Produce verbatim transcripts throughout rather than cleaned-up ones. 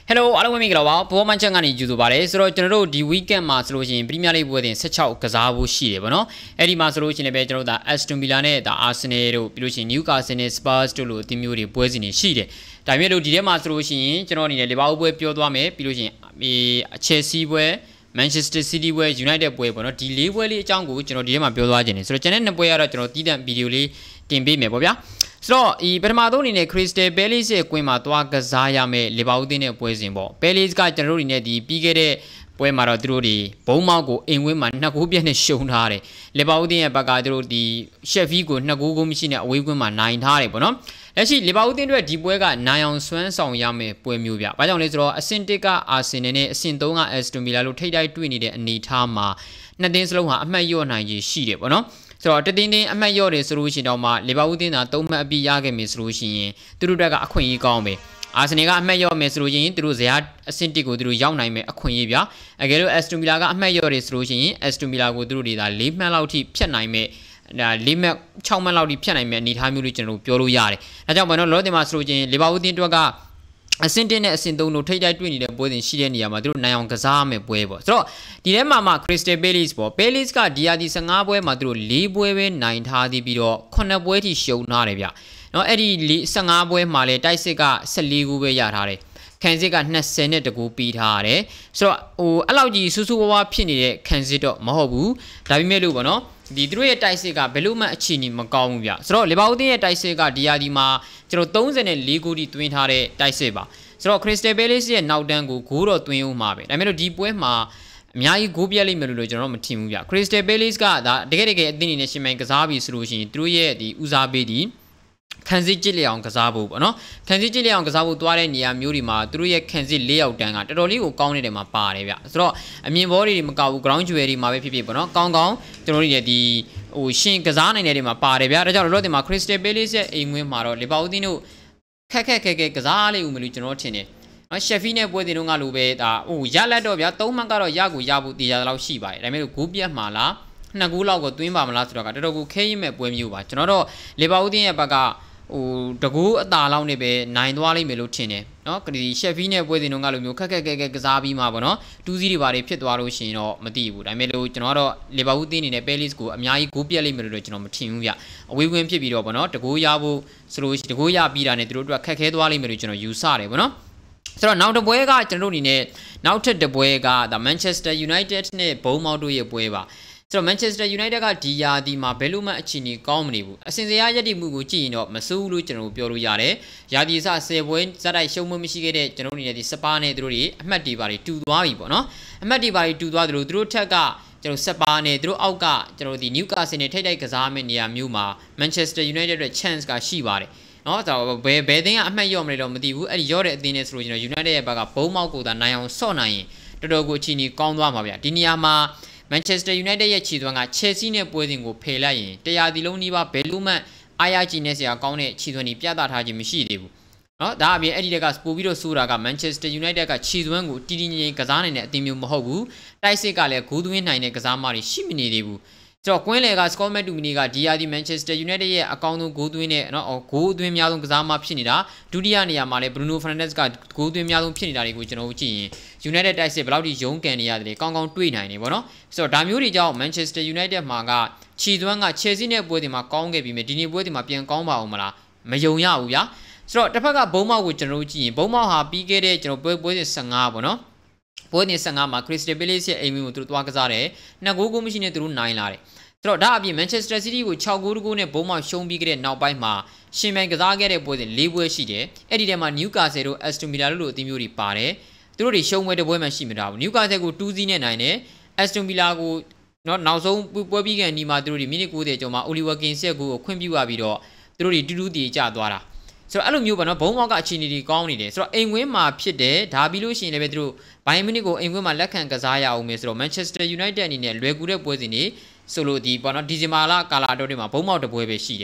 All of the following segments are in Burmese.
Hello အားလုံးပဲမင်္ဂလာပါဘောမန်ချက်ကနေကြိုဆိုပါရစေဆိုတော့ကျွန်တော်တို့ဒီ weekend မှာဆိုလို့ရှိရင် Premier League ပွဲစဉ်sixteenကစားဖို့ရှိတယ်ဗောနော်အဲ့ဒီမှာဆိုလို့ရှိရင်လည်းကျွန်တော်တို့ဒါ Aston Villa နဲ့ဒါ Arsenal တို့ပြီးလို့ရှိရင် Newcastle နဲ့ Spurs တို့လိုအသင်းမျိုးတွေပွဲစဉ်တွေရှိတယ်ဒါပေမဲ့လို့ဒီထဲမှာဆိုလို့ရှိရင်ကျွန်တော်အနေနဲ့ Liverpool ပွဲပြောသွားမယ်ပြီးလို့ရှိရင် Chelsea ပွဲ Manchester City ပွဲ United ပွဲဗောနော်ဒီ၄ပွဲလေးအကြောင်းကိုကျွန်တော်ဒီထဲမှာပြောသွားခြင်းတယ်ဆိုတော့ကျွန်တော်နှစ်ပွဲကတော့ကျွန်တော်တီးတန့်ဗီဒီယိုလေးတင်ပေးမယ်ဗောဗျာဆိုတော့ဒီပထမဆုံးအနေနဲ့ Crystal Palace ရဲ့ကွင်းမှာသွားကစားရမယ် Liverpool အသင်းနဲ့ပွဲစဉ်ပေါ့ Palace ကကျွန်တော်တို့အနေနဲ့ဒီပြီးခဲ့တဲ့ပွဲမှာတော့သူတို့ဒီဘုံမောက်ကိုအိမ်ဝင်းမှာနှစ်ဂိုးပြတ်နဲ့ရှုံထားတယ် Liverpool အသင်းရဲ့ဘက်ကသူတို့ဒီ Sheffield ကိုနှစ်ဂိုးကိုမရှိနဲ့အဝေးကွင်းမှာနိုင်ထားတယ်ပေါ့နော်လက်ရှိ Liverpool အသင်းတွေဒီပွဲကနိုင်အောင်စွမ်းဆောင်ရမယ်ပွဲမျိုးဗျ။ဘာကြောင့်လဲဆိုတော့အဆင့်တစ်က Arsenal နဲ့အဆင့်သုံးက Aston Villa လို့ထိပ်တိုက်တွေ့နေတဲ့အနေအထားမှာနှစ်သင်းစလုံးဟာအမှတ်လျော့နိုင်ရရှိတယ်ပေါ့နော်ဆိုတော့တတင်းတင်းအမှတ်လျော့တယ်ဆိုလို့ရှိရင်တော့မှ Liverpool အသင်းသာသုံးမှတ်အပြည့်ရခဲ့မယ်ဆိုလို့ရှိရင်သူတို့တက်ကအခွင့်အရေးကောင်းပဲအာဆင်နယ်ကအမှတ်လျော့မယ်ဆိုလို့ရှိရင်သူတို့ဇယားအဆင့်တစ်ကိုသူတို့ရောက်နိုင်မယ်အခွင့်အရေးဗျအကယ်လို့ Aston Villa ကအမှတ်လျော့တယ်ဆိုလို့ရှိရင် Aston Villa ကိုသူတို့တွေဒါ၄မှတ်လောက်ထိဖြတ်နိုင်မယ်ဒါ၄မှတ်၆မှတ်လောက်ထိဖြတ်နိုင်မယ်အနေအထားမျိုးလေးကျွန်တော်တို့ပြောလို့ရတယ်ဒါကြောင့်ဘာလို့လောတင်မှာဆိုလို့ချင်း Liverpool အသင်းတွေကအဆင့်တစ်နဲ့အဆင့်သုံးတို့ထိပ်တိုက်တွေ့နေတဲ့ပွဲစဉ်ရှိတဲ့နေရာမှာသူတို့နိုင်အောင်ကစားရမယ်ပွဲပေါ့ဆိုတော့ဒီထဲမှာမှ Crystal Palace ပေါ့ Palace ကဒီရာဒီfifteenပွဲမှာသူတို့၄ပွဲပဲနိုင်ထားသည်ပြီးတော့eightပွဲထိရှုံးထားတယ်ဗျเนาะအဲ့ဒီfifteenပွဲမှာလဲတိုက်စစ်ကfourteenဂိုးပဲရထားတယ်ခံစစ်ကtwentyနဲ့တကူပြီးထားရတယ်ဆိုတော့ဟိုအဲ့လောက်ကြီးစူးစူးဝါးဝါဖြစ်နေတဲ့ခံစစ်တော့မဟုတ်ဘူးဒါပေမဲ့လို့ပေါ့နော်ဒီသူတို့ရဲ့တိုက်စစ်ကဘယ်လို့မှအခြေအနေမကောင်းဘူးဗျဆိုတော့ Liverpool အသင်းရဲ့တိုက်စစ်ကဒီရာဒီမှာကျွန်တော်thirty-fourဂိုးထိတွင်းထားတဲ့တိုက်စစ်ပါဆိုတော့ Crystal Palace ရဲ့နောက်တန်းကိုဂိုးတော့တွင်းဦးမှာပဲဒါပေမဲ့လို့ဒီပွဲမှာအများကြီးဂိုးပြက်လိမ့်မယ်လို့ကျွန်တော်မထင်ဘူးဗျ Crystal Palace ကဒါတကယ်တကယ်အသင်းအနေနဲ့ရှင်မိုင်ကစားပြီးဆိုလို့ရှိရင်သူတို့ရဲ့ဒီဦးစားပေးဒီခံစစ်ကြစ်လျအောင်ကစားဖို့ပေါ့နော်ခံစစ်ကြစ်လျအောင်ကစားဖို့သွားတဲ့နေရာမျိုးတွေမှာသူတို့ရဲ့ခံစစ်၄ယောက်တန်းကတော်တော်လေးကိုကောင်းနေတယ်မှာပါတယ်ဗျဆိုတော့အမြင်ဘောတွေမကောက်ဘူး ground jewel တွေမှာပဲဖြစ်ဖြစ်ပေါ့နော်ကောင်းကောင်းကျွန်တော်တို့ရဲ့ဒီဟိုရှင်ကစားနိုင်တဲ့တွေမှာပါတယ်ဗျဒါကြောင့်လောလောဆယ်မှာ Crystal Palace ရဲ့အိမ်ဝင်မှာတော့ Liverpool အသင်းတို့ခက်ခက်ခဲခဲကစားလိမ့်ဦးမယ်လို့ကျွန်တော်ထင်တယ်နော် Sheffield နဲ့ပွဲတင်တော့ငါလိုပဲဒါဟိုရလက်တော့ဗျာသုံးမှတ်ကတော့ရကိုရဖို့တရားလောက်ရှိပါတယ်ဒါပေမဲ့ဂိုးပြတ်မှာလားနှစ်ဂိုးလောက်ကိုသွင်းပါမလားဆိုတော့ကတော်တော်ကိုခဲရင်မဲ့ပွဲမျိုးပါကျွန်တော်တော့ Liverpool အသင်းရဲ့ဘက်ကဟိုတကူအသာလောက်နဲ့ပဲနိုင်သွားလိမ့်မယ်လို့ထင်တယ်เนาะဒီ Sheffield နဲ့ပွဲစဉ်တော့ငါလိုမျိုးခက်ခက်ခဲခဲကစားပြီးမှပေါ့နော်တူးစီးတွေဘာတွေဖြစ်သွားလို့ရှိရင်တော့မသိဘူးဒါပေမဲ့လို့ကျွန်တော်ကတော့ Liverpool အသင်းအနေနဲ့ Palace ကိုအများကြီးဂိုးပြက်လိမ့်မယ်လို့ကျွန်တော်မထင်ဘူးဗျအဝေးကွင်းဖြစ်ပြီးတော့ပေါ့နော်တကူရဖို့ဆိုလို့တကူရပြီးတာနဲ့သူတို့တို့ခက်ခဲသွားလိမ့်မယ်လို့ကျွန်တော်ယူဆတယ်ပေါ့နော်ဆိုတော့နောက်တစ်ပွဲကကျွန်တော်တို့အနေနဲ့နောက်ထပ်တစ်ပွဲက Manchester United နဲ့ Bournemouth တို့ရဲ့ပွဲပါဆိုတော့ Manchester United ကဒီယာဒီမှာဘယ်လိုမှအခြေအနေကောင်းမနေဘူးအစင်စရာရည်တည်မှုကိုကြည့်ရင်တော့မစိုးဘူးလို့ကျွန်တော်ပြောလို့ရတယ်ယာဒီစtenပွဲဇက်တိုက်ရှုံးမမရှိခဲ့တဲ့ကျွန်တော်တို့အနေနဲ့ဒီစပါးနဲ့သူတို့တွေအမှတ်တွေပါတွေတူသွားပြီပေါ့နော်အမှတ်တွေပါတွေတူသွားသလိုသူတို့ထက်ကကျွန်တော်စပါးနဲ့သူတို့အောက်ကကျွန်တော်ဒီ Newcastle နဲ့ထိပ်တိုက်ကစားမယ့်နေရာမျိုးမှာ Manchester United ရဲ့ chance ကရှိပါတယ်နော်ဒါဘယ်ဘယ်အသင်းကအမှတ်ရော့မလဲတော့မသိဘူးအဲ့ဒီရော့တဲ့အသင်းနဲ့ဆိုလို့ကျွန်တော် United ရဲ့ဘက်ကဘုံမောက်ကိုသာနိုင်အောင်ဆော့နိုင်ရင်တော်တော်ကိုအခြေအနေကောင်းသွားမှာဗျဒီနေရာမှာManchester United ရဲ့ခြေသွမ်းက Chelsea နဲ့ပွဲစဉ်ကိုဖယ်လိုက်ရင်တရားဒီလုံးနီးပါးဘယ်လိုမှအားရကြည်နေစရာကောင်းတဲ့ခြေသွမ်းကြီးပြသထားခြင်းမရှိသေးဘူးเนาะဒါအပြင်အဲ့ဒီတက်ကပို့ပြီးတော့ဆိုတာက Manchester United ကခြေသွမ်းကိုတီတီငြိမ်ငြိမ်ကစားနိုင်တဲ့အသင်းမျိုးမဟုတ်ဘူးတိုက်စစ်ကလည်းဂိုးသွင်းနိုင်တဲ့ကစားမတွေရှိမနေသေးဘူးဆိုတော့ကွင်းလေက Scott McTominay ကဒီယာဒီ Manchester United ရဲ့အကောင်းဆုံးဂိုးသွင်းတဲ့เนาะဂိုးသွင်းများဆုံးကစားမဖြစ်နေတာဒုတိယနေရာမှာလည်း Bruno Fernandes ကဂိုးသွင်းများဆုံးဖြစ်နေတာတွေကိုကျွန်တော်တို့ကြည့်ရင် United တိုက်စစ်ဘယ်လောက်ထိရုန်းကန်နေရတယ်ကောင်းကောင်းတွေးနိုင်နေပေါ့နော်ဆိုတော့ဒါမျိုးတွေကြောင့် Manchester United မှာကခြေသွမ်းက Chelsea နဲ့ပွဲတွေမှာကောင်းခဲ့ပြီးမြဲဒီနေ့ပွဲတွေမှာပြန်ကောင်းပါအောင်မလားမယုံရဘူးဗျာဆိုတော့တစ်ဖက်ကဘုံမောက်ကိုကျွန်တော်တို့ကြည့်ရင်ဘုံမောက်ဟာပြီးခဲ့တဲ့ကျွန်တော်ပွဲပွဲစဉ်fifteenပေါ့နော်ပွဲစဉ်fifteenမှာ Crystal Palace ရဲ့အိမ်ဝင်းကိုသူတို့သွားကစားတယ်နှစ်ဂိုးကိုမရှိနဲ့သူတို့နိုင်လာတယ်ဆိုတော့ဒါအပြင် Manchester City ကိုsixဂိုးတကူနဲ့ဘုံမောက်ရှုံးပြီးခဲ့တဲ့နောက်ပိုင်းမှာရှင်မြိုင်ကစားခဲ့တဲ့ပွဲစဉ်fourပွဲရှိတယ်အဲ့ဒီထဲမှာ Newcastle တို့ Aston Villa တို့လိုအသင်းမျိုးတွေပါတယ်သူတို့တွေရှုံးပွဲတစ်ပွဲမှရှိမတာဘူး Newcastle ကိုtwo zeroနဲ့နိုင်တယ် Aston Villa ကိုနော်နောက်ဆုံးပွဲပြီးကန်ဒီမှာသူတို့တွေမိနစ်ninetyကျော်မှာ Oliver Kinsett ကိုခွင့်ပြုရပြီးတော့သူတို့တွေတူးတူးတည်ကြသွားတာဆိုတော့အဲ့လိုမျိုးပေါ့နော်ဘုံမောက်ကအခြေအနေတွေကောင်းနေတယ်ဆိုတော့အိမ်ဝင်းမှာဖြစ်တယ်ဒါပြီးလို့ရှိရင်လည်းပဲသူတို့ဘိုင်မီနစ်ကိုအိမ်ဝင်းမှာလက်ခံကစားရအောင်မယ်ဆိုတော့ Manchester United အနေနဲ့လွယ်ကူတဲ့ပွဲစဉ်တွေဆိုလို့ဒီပေါ့နော်ဒီဇင်ဘာလကာလာတော့တွေမှာဘုံမောက်တစ်ပွဲပဲရှိတယ်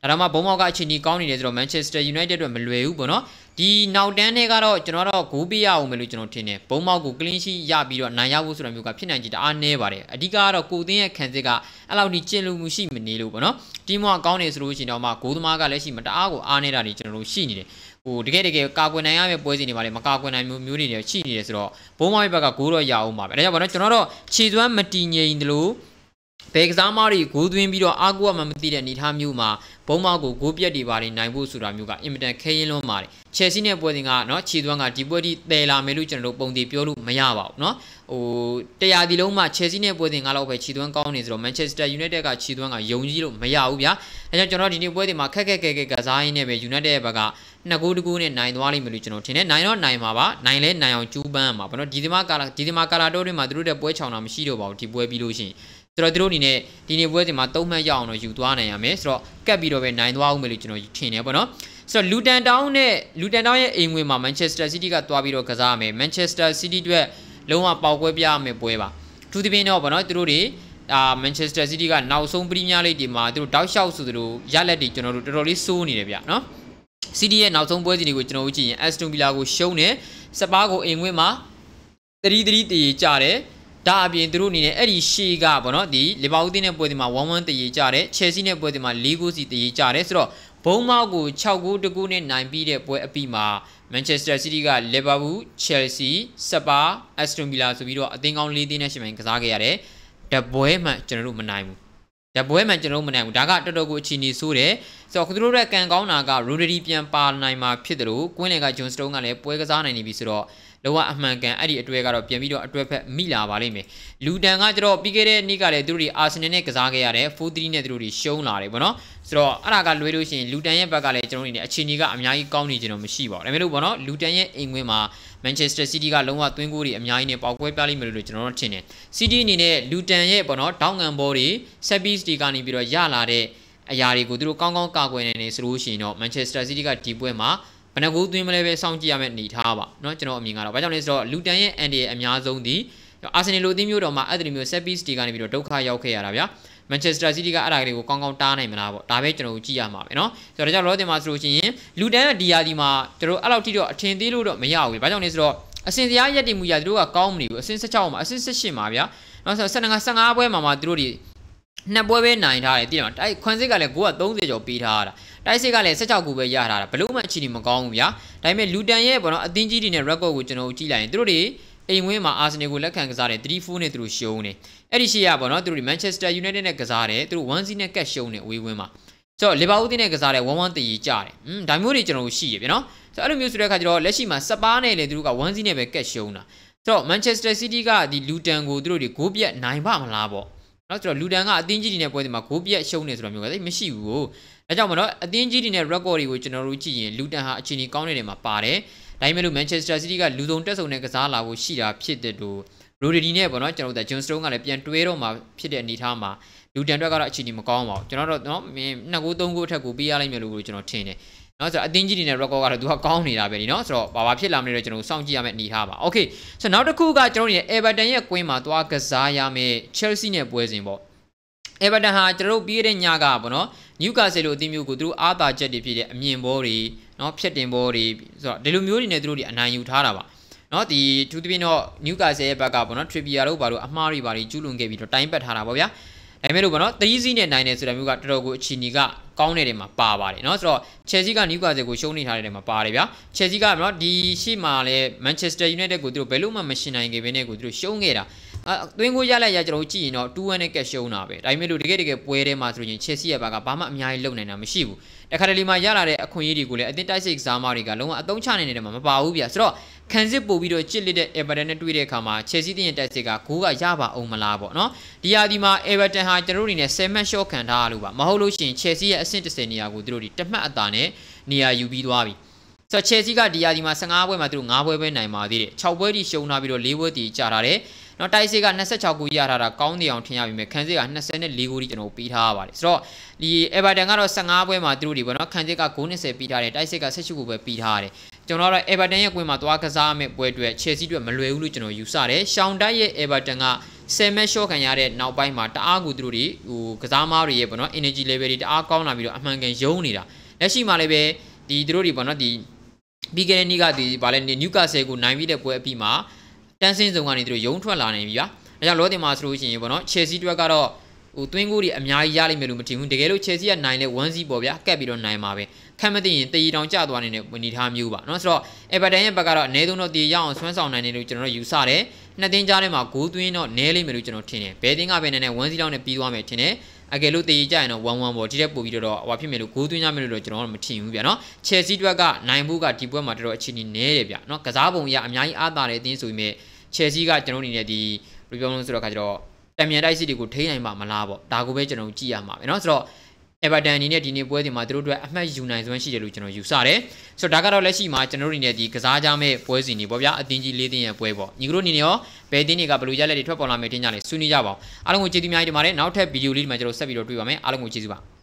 ဒါတော့မှဘုံမောက်ကအခြေအနေကောင်းနေတယ်ဆိုတော့ Manchester United အတွက်မလွယ်ဘူးပေါ့နော်ဒီနောက်တန်းတွေကတော့ကျွန်တော်တော့ဂိုးပေးရအောင်မယ်လို့ကျွန်တော်ထင်တယ်ဘုံမောက်ကို clean sheet ရပြီးတော့နိုင်ရဖို့ဆိုတာမျိုးကဖြစ်နိုင်ကြတအားနည်းပါတယ်အဓိကကတော့ကိုသင်းရဲ့ခံစစ်ကအဲ့လောက်ဒီကျင့်လို့မှုရှိမနေလို့ပေါ့နော်တီမောကောင်းနေဆိုလို့ရှိရင်တော့မှဂိုးသမားကလည်းရှိမတအားကိုအားနေတာတွေကျွန်တော်တို့ရှိနေတယ်ဟိုတကယ်တကယ်ကာကွယ်နိုင်ရမယ့်ပွဲစဉ်တွေပါလေမကာကွယ်နိုင်မျိုးမျိုးတွေရှိနေတယ်ဆိုတော့ဘုံမောက်ရဲ့ဘက်ကဂိုးတော့ရအောင်ပါပဲဒါကြောင့်ပေါ့နော်ကျွန်တော်တော့ခြေသွမ်းမတည်ငြိမ်တယ်လို့ဘယ်ကစားမတွေဂိုးသွင်းပြီးတော့အာကူကမှမသိတဲ့အနေထားမျိုးမှာဘုံမောက်ကိုဂိုးပြက်တွေပါနေနိုင်ဖို့ဆိုတာမျိုးကအင်မတန်ခဲရင်လွန်းပါတယ်ချယ်ဆီနဲ့ပွဲစဉ်ကเนาะခြေသွမ်းကဒီပွဲဒီတည်လာမယ်လို့ကျွန်တော်တို့ပုံတည်ပြောလို့မရပါဘူးเนาะဟိုတရားဒီလုံးမှာချယ်ဆီနဲ့ပွဲစဉ်ကလောက်ပဲခြေသွမ်းကောင်းနေဆိုတော့ Manchester United ကခြေသွမ်းကယုံကြည်လို့မရဘူးဗျာအဲကြောင့်ကျွန်တော်ဒီနေ့ပွဲစဉ်မှာခက်ခက်ခဲခဲကစားရင်းနဲ့ပဲ United ရဲ့ဘက်ကနှစ်ဂိုးတကူနဲ့နိုင်သွားလိမ့်မယ်လို့ကျွန်တော်ထင်တယ်နိုင်တော့နိုင်မှာပါနိုင်လဲနိုင်အောင်ကြိုးပမ်းမှာပေါ့နော်ဒီဒီမှာကာလာဒီဒီမှာကာလာတိုးတွေမှာသူတို့တဲ့ပွဲချောင်းတာမရှိတော့ပါဘူးဒီပွဲပြီးလို့ရှိရင်ဆိုတော့သူတို့အနေနဲ့ဒီနေ့ပွဲစဉ်မှာသုံးမှတ်ရအောင်တော့ယူသွားနိုင်ရမယ်ဆိုတော့ကတ်ပြီးတော့ပဲနိုင်သွားအောင်မယ်လို့ကျွန်တော်ထင်တယ်ပေါ့နော်ဆိုတော့လူတန်တောင်းနဲ့လူတန်တောင်းရဲ့အိမ်ဝင်မှာ Manchester City ကသွားပြီးတော့ကစားရမယ် Manchester City အတွက်လုံးဝပေါက်ကွဲပြရမယ်ပွဲပါသူဒီပင်းတော့ပေါ့နော်သူတို့တွေအာ Manchester City ကနောက်ဆုံးပရီးမီးယားလိဂ်ဒီမှာသူတို့တောက်လျှောက်ဆိုသူတို့ရလက်တွေကျွန်တော်တို့တော်တော်လေးစိုးနေတယ်ဗျနော် City ရဲ့နောက်ဆုံးပွဲစဉ်တွေကိုကျွန်တော်တို့ကြည့်ရင် Aston Villa ကိုရှုံးတယ်စပါးကိုအိမ်ဝင်မှာသတိသတိတည်ကြတယ်ဒါအပြင်သူတို့အနေနဲ့အဲ့ဒီရှေ့ကပေါ့နော်ဒီလီဗာပူးတင်းနဲ့ပွဲဒီမှာ one one တည်ကြတယ်ချယ်ဆီနဲ့ပွဲဒီမှာ၄ဂိုးစီတည်ကြတယ်ဆိုတော့ဘုံမောက်ကို၆ဂိုးတကူနဲ့နိုင်ပြီးတဲ့ပွဲအပြီးမှာ Manchester City က Liverpool, Chelsea, Spurs, Aston Villa ဆိုပြီးတော့အသင်းကောင်း၄သင်းနဲ့ရှင်ပိုင်းကစားခဲ့ရတယ်တပွဲမှကျွန်တော်တို့မနိုင်ဘူးတပွဲမှကျွန်တော်တို့မနိုင်ဘူးဒါကတော်တော်ကိုအခြေအနေဆိုးတယ်ဆိုတော့သူတို့ရဲ့ကန်ကောင်းတာက Rodri ပြန်ပါနိုင်မှာဖြစ်တယ်လို့ကွင်းလင်က John Stones ကလည်းပွဲကစားနိုင်နေပြီဆိုတော့လောကအမှန်ကန်အဲ့ဒီအတွဲကတော့ပြန်ပြီးတော့အတွဲဖက်မိလာပါလိမ့်မယ်လူတန်ကကျတော့ပြီးခဲ့တဲ့နေ့ကလည်းသူတို့တွေအာဆင်နယ်နဲ့ကစားခဲ့ရတယ် four three နဲ့သူတို့တွေရှုံးလာတယ်ပေါ့နော်ဆိုတော့အဲ့ဒါကလွဲလို့ရှိရင်လူတန်ရဲ့ဘက်ကလည်းကျွန်တော်တို့နေအခြေအနေကအများကြီးကောင်းနေကြတော့မရှိပါဘူးဒါပေမဲ့လို့ပေါ့နော်လူတန်ရဲ့အိမ်ဝင်းမှာ Manchester City ကလုံးဝသွင်းဂိုးတွေအများကြီးနဲ့ပေါက်ကွဲပြလိမ့်မယ်လို့ကျွန်တော်တို့ထင်တယ် City အနေနဲ့လူတန်ရဲ့ပေါ့နော်တောင်းငံဘောတွေ set piece တွေကနေပြီးတော့ရလာတဲ့အရာတွေကိုသူတို့ကောင်းကောင်းကာကွယ်နေနေဆိုလို့ရှိရင်တော့ Manchester City ကဒီပွဲမှာဘယ်နှကိုသွင်းမလဲပဲစောင့်ကြည့်ရမယ့်အနေထားပါเนาะကျွန်တော်အမြင်ကတော့ဘာကြောင့်လဲဆိုတော့လူတန်ရဲ့ N D ရဲ့အများဆုံးဒီအာဆင်နယ်လိုအသင်းမျိုးတော်မှာအဲ့ဒီမျိုး set piece တွေကနေပြီးတော့ဒုက္ခရောက်ခဲ့ရတာဗျာ Manchester City ကအဲ့ဒါကလေးကိုကောင်းကောင်းတားနိုင်မလားပေါ့ဒါပဲကျွန်တော်တို့ကြည့်ရမှာပဲเนาะဆိုတော့ဒါကြောင့်လောတင်မှာဆိုလို့ရှိရင်လူတန်ရဲ့ဒီယာဒီမှာကျွန်တော်အဲ့လောက်ထိတော့အထင်သေးလို့တော့မရဘူးဘာကြောင့်လဲဆိုတော့အစင်စရာရက်တည်မှုရသူတို့ကကောင်းမနေဘူးအစင်၁၆မှာအစင်၁၈မှာဗျာเนาะဆိုတော့၁၅ပွဲမှာမှာသူတို့တွေနှစ်ပွဲပဲနိုင်ထားတယ်တိတယ်မှာတိုက်ခွန်စစ်ကလည်းဂိုးကသုံးဆယ်ကျော်ပေးထားတာတိုက်စစ်ကလည်း၁၆ဂိုးပဲရထားတာဘလို့မှအခြေအနေမကောင်းဘူးဗျာဒါပေမဲ့လူတန်ရဲ့ပေါ့နော်အသင်းကြီးတွေနဲ့ record ကိုကျွန်တော်ကြည့်လိုက်ရင်သူတို့တွေအိမ်ဝင်းမှာ Arsenal ကိုလက်ခံကစားတယ်three fourနဲ့သူတို့ရှုံးတယ်အဲ့ဒီရှေ့ကပေါ့နော်သူတို့ Manchester United နဲ့ကစားတယ်သူတို့ one zero နဲ့ကတ်ရှုံးတယ်အဝေးဝင်းမှာဆိုတော့ Liverpool နဲ့ကစားတယ်one one တည်ကြတယ်อืมဒါမျိုးတွေကျွန်တော်ရှိရဗျာနော်ဆိုတော့အဲ့လိုမျိုးဆိုတဲ့အခါကျတော့လက်ရှိမှာစပါးနဲ့လေသူတို့ကone zeroနဲ့ပဲကတ်ရှုံးတာဆိုတော့ Manchester City ကဒီလူတန်ကိုသူတို့တွေဂိုးပြတ်နိုင်ပါမလားပေါ့နော်ဆိုတော့လူတန်ကအသင်းကြီးတွေနဲ့ပွဲဒီမှာဂိုးပြတ်ရှုံးနေဆိုတော့မျိုးကသိမရှိဘူးအဲကြောင့်မလို့အသင်းကြီးတွေနဲ့ record တွေကိုကျွန်တော်တို့ကြည့်ရင်လူတန်ဟာအခြေအနေကောင်းတဲ့နေရာမှာပါတယ်ဒါပေမဲ့လို့ Manchester City ကလူဆုံးတက်ဆုံနဲ့ကစားလာဖို့ရှိတာဖြစ်တဲ့တို့ Rodri နဲ့ပေါ့နော်ကျွန်တော်တို့ John Stones ကလည်းပြန်တွဲတော့မှဖြစ်တဲ့အနေထားမှာလူတန်အတွက်ကတော့အခြေအနေမကောင်းပါဘူးကျွန်တော်တို့နော်နှစ်ဂိုးသုံးဂိုးအထက်ကိုပေးရလိုက်မယ်လို့ကျွန်တော်ထင်တယ်နော်ဆိုတော့အသင်းကြီးတွေနဲ့ record ကတော့သူကကောင်းနေတာပဲဒီနော်ဆိုတော့ဘာဘာဖြစ်လာမလဲတော့ကျွန်တော်စောင့်ကြည့်ရမယ့်အနေထားပါ Okay ဆိုတော့နောက်တစ်ခုကကျွန်တော်တို့ရဲ့ Everton ရဲ့ကွင်းမှာသွားကစားရမယ့် Chelsea နဲ့ပွဲစဉ်ပေါ့Everton ဟာကျွန်တော်တို့ပြီးတဲ့ညကပေါ့နော် Newcastle လိုအသင်းမျိုးကိုသူတို့အားသာချက်တွေဖြစ်တဲ့အမြင်ဘောတွေနော်ဖြတ်တင်ဘောတွေဆိုတော့ဒီလိုမျိုးတွေနဲ့သူတို့တွေအနိုင်ယူထားတာပါနော်ဒီသူသဖြင့်တော့ Newcastle ရဲ့ဘက်ကပေါ့နော် Trippier တို့ဘာလို့အမှားတွေဘာတွေကျူးလွန်ခဲ့ပြီးတော့တိုင်းပတ်ထားတာပေါ့ဗျာဒါပေမဲ့လို့ပေါ့နော်three zeroနဲ့နိုင်တယ်ဆိုတာမျိုးကတော်တော်ကိုအခြေအနေကကောင်းတဲ့နေရာမှာပါပါတယ်เนาะဆိုတော့ Chelsea က Newcastle ကိုရှုံးနေထားတဲ့နေရာမှာပါတယ်ဗျာ Chelsea ကเนาะဒီရှေ့မှာလည်း Manchester United ကိုသူတို့ဘယ်လို့မှမရှင်းနိုင်ခဲ့ဘဲနဲ့ကိုသူတို့ရှုံးခဲ့တာအသွင်းကိုရလိုက်ရကျွန်တော်ကြည့်ရင်တော့two oneနဲ့ကက်ရှုံးတာပဲဒါပေမဲ့လို့တကယ်တကယ်ပွဲထဲမှာဆိုရင် Chelsea ရဲ့ဘက်ကဘာမှအများကြီးလုံနိုင်တာမရှိဘူးတခါတလေမှာရလာတဲ့အခွင့်အရေးတွေကိုလည်းအသင်းတိုက်စစ်ကစားမတွေကလုံးဝအသုံးချနေတယ်မှာမပါဘူးဗျာဆိုတော့ခံစစ်ပို့ပြီးတော့ချစ်လက်တဲ့ Everton နဲ့တွေ့တဲ့အခါမှာ Chelsea တင်းရဲ့တိုက်စစ်ကဂိုးကရပါအောင်မလားပေါ့နော်ဒီဟာဒီမှာ Everton ဟာကျွန်တော်တို့အနေနဲ့tenမှတ် short ခံထားရလို့ပါမဟုတ်လို့ရှိရင် Chelsea ရဲ့အဆင့်tenနေရာကိုသူတို့ဒီတစ်မှတ်အသာနဲ့နေရာယူပြီးသွားပြီဆိုတော့ Chelsea ကဒီဟာဒီမှာfifteenပွဲမှာသူတို့fiveပွဲပဲနိုင်ပါသေးတယ်sixပွဲထိရှုံးထားပြီးတော့fourပွဲတီကြာထားတယ်နော်တိုက်စစ်ကtwenty-sixဂိုးရထားတာကောင်းနေအောင်ထင်ရပြီမဲ့ခံစစ်ကtwenty-fourဂိုးထိကျွန်တော်ပေးထားရပါတယ်ဆိုတော့ဒီ Everton ကတော့fifteenပွဲမှာသူတို့ဒီပေါ့နော်ခံစစ်ကgoal twentyပေးထားတယ်တိုက်စစ်ကeighteenဂိုးပဲပေးထားရတယ်ကျွန်တော်တို့ Everton ရဲ့ကွင်းမှာသွားကစားမယ့်ပွဲအတွက် Chelsea အတွက်မလွယ်ဘူးလို့ကျွန်တော်ယူဆတယ်ရှောင်းတိုက်ရဲ့ Everton က 10 match short ခံရတဲ့နောက်ပိုင်းမှာတအားကူသူတို့တွေဟိုကစားမားတွေရဲ့ပေါ့နော် energy level တွေတအားကောင်းလာပြီးတော့အမှန်ကန်ယုံနေတာလက်ရှိမှာလည်းပဲဒီသူတို့တွေပေါ့နော်ဒီပြီးခဲ့တဲ့နေ့ကဒီဗာလဲ Newcastle ကိုနိုင်ပြီးတဲ့ပွဲအပြီးမှာတန်းစင်းစုံကနေသူတို့ယုံထွက်လာနေပြီဗျာဒါကြောင့်လောတင်မှာဆိုလို့ရှိရင်ပေါ့နော် Chelsea တွက်ကတော့ဟိုသွင်းကိုတွေအများကြီးရလိမ့်မယ်လို့မထင်ဘူးတကယ်လို့ Chelsea ကနိုင်လဲ one zero ပေါ့ဗျာကပ်ပြီးတော့နိုင်မှာပဲခက်မသိရင်တည်တောင်ကျသွားနေတဲ့ဝင်နေထားမျိုးပါเนาะဆိုတော့ Everton ရဲ့ဘက်ကတော့အနည်းဆုံးတော့တည်ရအောင်ဆွမ်းဆောင်နိုင်တယ်လို့ကျွန်တော်တို့ယူဆတယ်နှစ်သင်းကြားထဲမှာဂိုးသွင်းတော့နည်းလိမ့်မယ်လို့ကျွန်တော်ထင်တယ်ဘယ်သင်းကပဲနည်းနည်း one zero လောက်နဲ့ပြီးသွားမယ်ထင်တယ်အကယ်လို့တည်ကြရင်တော့ one one ပေါ့ဒီတက်ပို့ပြီးတော့ဟိုဖြစ်မယ်လို့ဂိုးသွင်းရမယ်လို့ကျွန်တော်တို့မထင်ဘူးဗျာเนาะ Chelsea တွက်ကနိုင်ဖို့ကဒီပွဲမှာတော်တော်အခြေအနေနည်းတယ်ဗျာเนาะကစားပုံရအများကြီးအားသာတဲ့အသင်းဆိုပေမဲ့ Chelsea ကကျွန်တော်အနေနဲ့ဒီဘယ်ပြောလို့ဆိုတော့ခါကျတော့တံမြန်တိုက်စစ်တွေကိုထိနိုင်မှာမလားပေါ့ဒါကိုပဲကျွန်တော်ကြည့်ရမှာပဲเนาะဆိုတော့ Everton အနေနဲ့ဒီနေ့ပွဲဒီမှာသူတို့အတွက်အမှတ်ယူနိုင်စွမ်းရှိတယ်လို့ကျွန်တော်ယူဆတယ်ဆိုတော့ဒါကတော့လက်ရှိမှာကျွန်တော်တို့အနေနဲ့ဒီကစားကြမဲ့ပွဲစဉ်တွေပေါ့ဗျာအသင်းကြီး၄သင်းရဲ့ပွဲပေါ့ညီကတို့အနေနဲ့ရောဘယ်သင်းတွေကဘယ်လိုရလက်တွေထွက်ပေါ်လာမယ်တင်ကြလဲဆွေးနွေးကြပါအောင်အားလုံးကိုကျေးဇူးများကြီးတင်ပါတယ်နောက်ထပ်ဗီဒီယိုလေးဒီမှာကျွန်တော်ဆက်ပြီးတော့တွေ့ပါမယ်အားလုံးကိုကျေးဇူးပါ